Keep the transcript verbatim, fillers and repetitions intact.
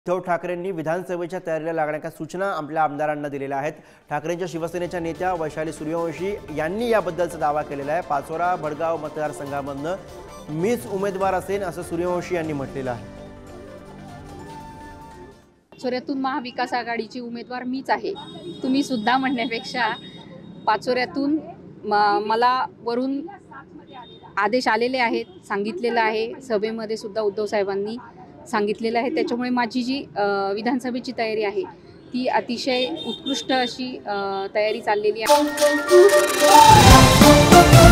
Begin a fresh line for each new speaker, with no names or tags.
उद्धव ठाकरेंनी विधानसभेच्या तयारीला लागण्याच्या सूचना आपल्या आमदारांना दिलेल्या आहेत। ठाकरेंच्या शिवसेनेच्या नेत्या वैशाली सूर्यवंशी यांनी याबद्दलचा दावा केलेला आहे। पाचोरा भडगाव मतदारसंघामधून मीच उमेदवार असेन असं सूर्यवंशी यांनी म्हटलेलं आहे।
पाचोऱ्यातून महाविकास आघाडीची उमेदवार मीच आहे। तुम्ही सुद्धा म्हणण्यापेक्षा पाचोऱ्यातून मला वरून आदेश आलेले आहेत, सांगितलेलं आहे। सभेमध्ये सुद्धा उद्धव साहेबांनी सांगितलेलं आहे। त्याच्यामुळे माझी जी विधानसभेची तयारी आहे ती अतिशय उत्कृष्ट अशी तयारी चाललेली आहे।